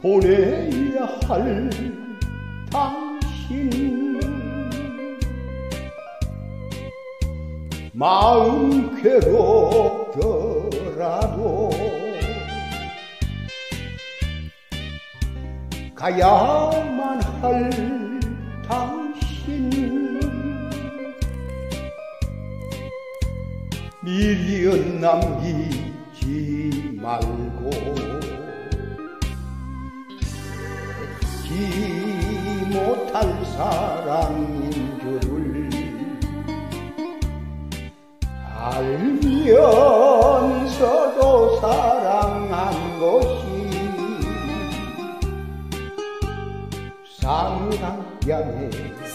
보내야 할 당신 마음 괴롭더라도 가야만 할 당신 미련 남기지 말고 잊지 못할 사랑인 줄을 알면서도 사랑한 것이 사랑뺨에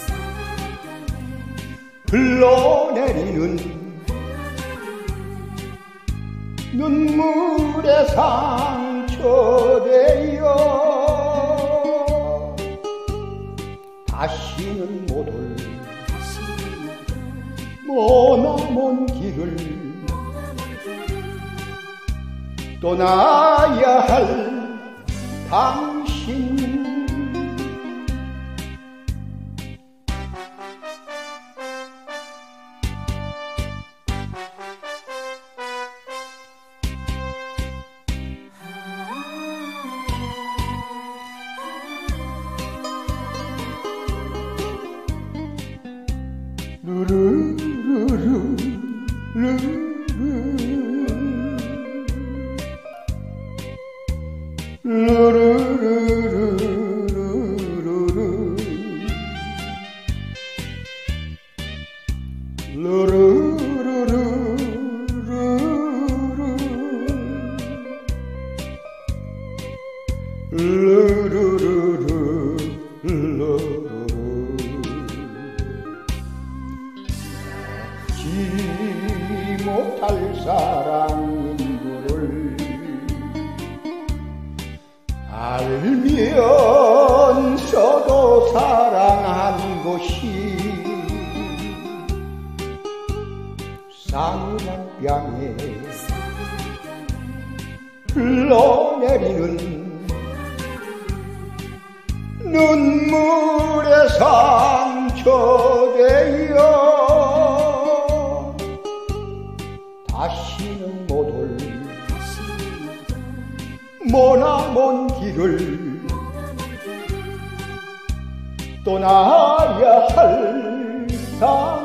흘러내리는 눈물의 상처되어 다시는 못 올 머나먼 길을 떠나야 할 당신 루루루루 잊지 못할 사랑인 줄을 알면서도 사랑한 것이 사랑뺨에 흘러내리는 눈물의 상처되어 다시는 못 올 머나먼 길을 떠나야 할